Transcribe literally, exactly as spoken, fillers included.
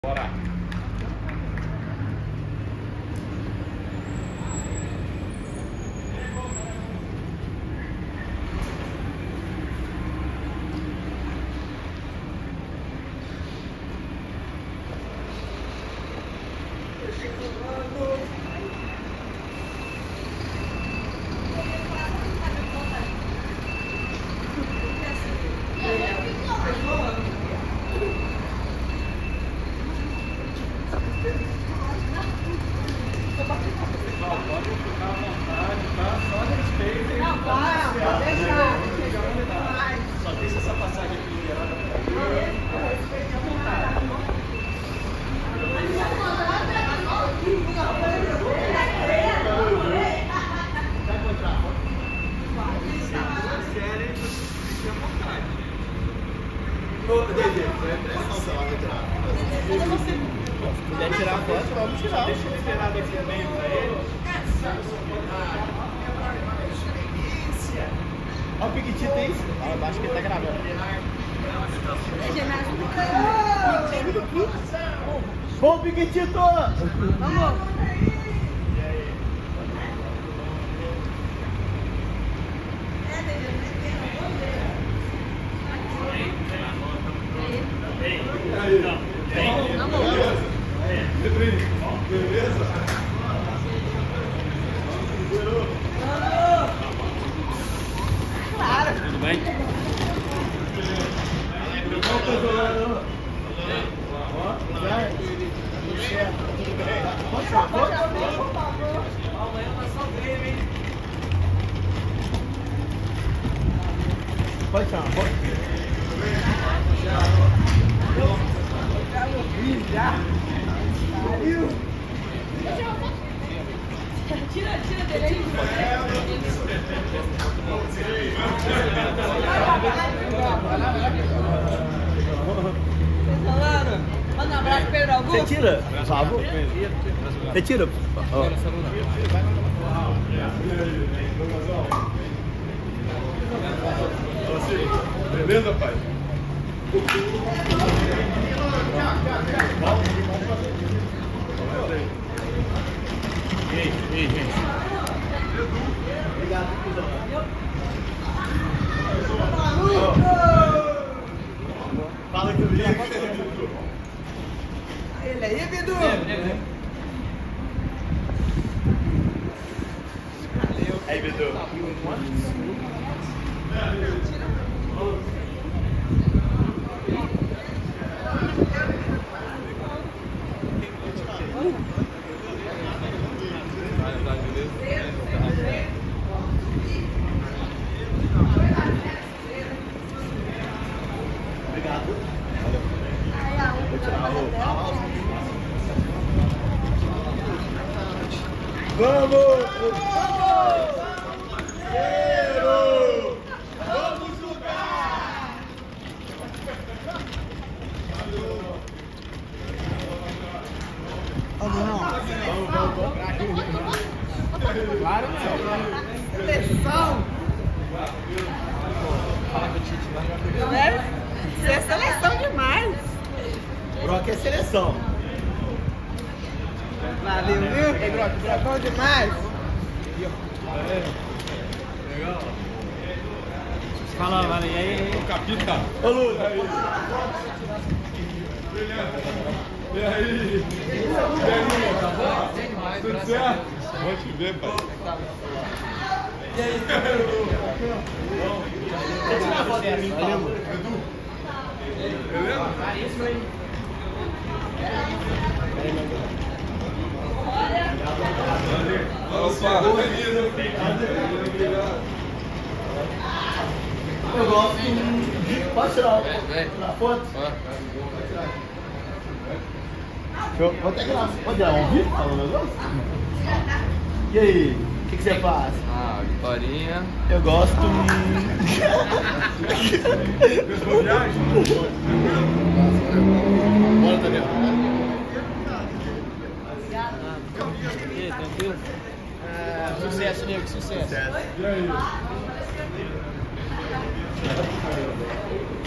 Bora! Pessoal, pode ficar à vontade, tá? Só respeito. Não, para, pode deixar. Só deixa essa passagem aqui liberada pra mim. Respeite à vontade. Já encontrar a foto? Se quiserem, fiquem à vontade. Ô, D J, foi a impressão se ela retirar. Se puder tirar a foto, vamos tirar. Deixa eu liberar daqui a meio pra ele. Olha o Piquitito aí. Olha, eu acho que ele tá gravando. Bom, Piquitito! Vamos! Beleza? Claro! Tudo bem? Pode chamar, pode. Já. Saiu. Tira, tira dele aí. Manda um abraço pro Pedro Augusto. Você tira, por favor? Você tira? Ó. Beleza, pai? Ei, ei, ei. Obrigado, fala que eu vi. Ele aí, Bidu. Aí, Bidu. Obrigado. Vou tirar a roupa. Vamos! Vamos! Guerreiro! Vamos jogar! Vamos, não. Vamos, vamos, claro que não. Seleção. Né? Isso é seleção demais. Brock é seleção. Valeu, viu? É bom demais. Legal. Fala, Vale, e aí? O capita. Ô, Lula. E aí? E aí? E aí, tá bom? Tudo certo? Bom te ver, pai. E aí? Vamos tirar a foto dessa. Valeu, Edu. Beleza? Isso aí. Eu gosto de... Pode tirar a foto? Eu vou até gravar. Pode gravar um vídeo falando um negócio? E aí? O que, que você faz? Ah, Vitorinha. Eu gosto... Bora, Daniel. E aí, tranquilo? Ah, sucesso, nego, sucesso. E aí?